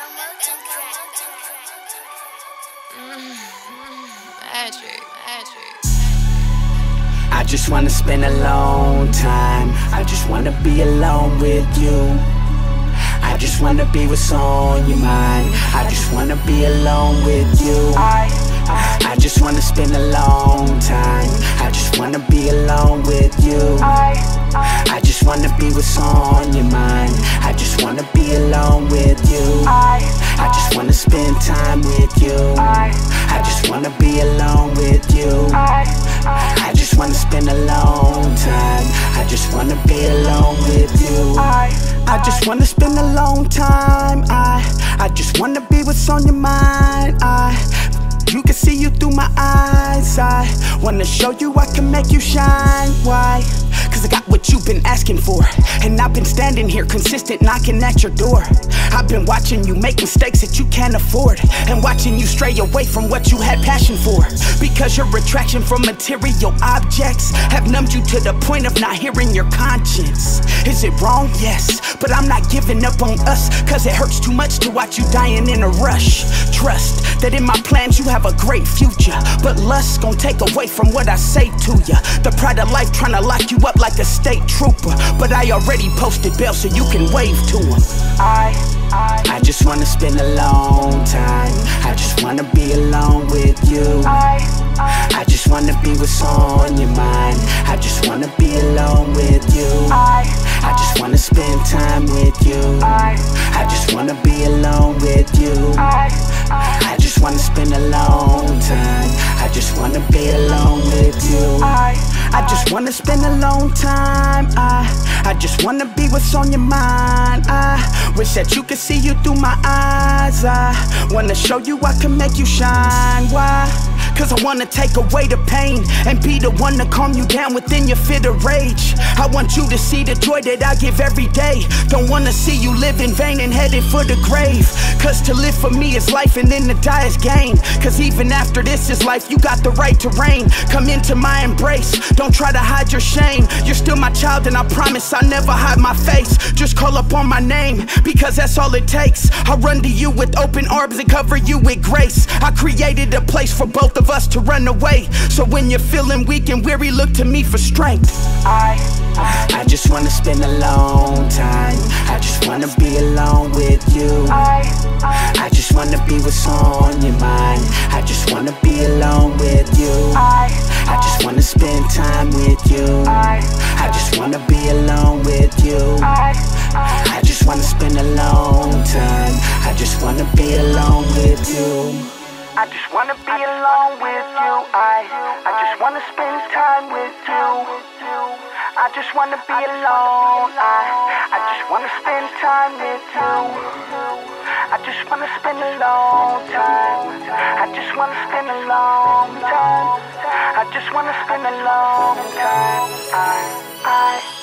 I just wanna spend a long time. I just wanna be alone with you. I just wanna be what's on your mind. I just wanna be alone with you. I just wanna spend a long time. I just wanna be alone with you. I just wanna be what's on your mind. I just wanna be alone with you. I just wanna spend time with you. I just wanna be alone with you. I just wanna spend a long time. I just wanna be alone with you. I just wanna spend a long time. I just wanna be what's on your mind. You can see you through my eyes. I wanna show you I can make you shine. Why? Cause I got what you've been asking for, and I've been standing here consistent, knocking at your door. I've been watching you make mistakes that you can't afford, and watching you stray away from what you had passion for. Because your attraction from material objects have numbed you to the point of not hearing your conscience. Is it wrong? Yes, but I'm not giving up on us, cause it hurts too much to watch you dying in a rush. Trust that in my plans you have a great future, but lust's gonna take away from what I say to ya. The pride of life trying to lock you up like a state trooper, but I already posted bail so you can wave to him. I just wanna spend a long time. I just wanna be alone with you. I just wanna be what's on your mind. I just wanna be alone with you. I just wanna spend time with you. I just wanna be alone with you. I just wanna spend a long time. I just wanna be alone with you. I just wanna spend a long time. I just wanna be what's on your mind. I wish that you could see you through my eyes. I wanna show you I can make you shine. Why? Cause I wanna take away the pain and be the one to calm you down within your fit of rage. I want you to see the joy that I give every day. Don't wanna see you live in vain and headed for the grave. Cause to live for me is life and then to die is gain. Cause even after this is life, you got the right to reign. Come into my embrace, don't try to hide your shame. You're still my child and I promise I'll never hide my face. Just call upon my name, because that's all it takes. I'll run to you with open arms and cover you with grace. I created a place for both of us to run away, so when you're feeling weak and weary, look to me for strength. I just wanna spend a long time. I just wanna be alone with you. I just wanna be what's on your mind. I just wanna be alone with you. I just wanna spend time with you. I just wanna be alone with you. I just wanna spend a long time. I just wanna be alone with you. I just wanna be alone with you. I just wanna spend time with you. I just wanna be alone. I just wanna spend time with you. I just wanna spend a long time. I just wanna spend a long time. I just wanna spend a long time.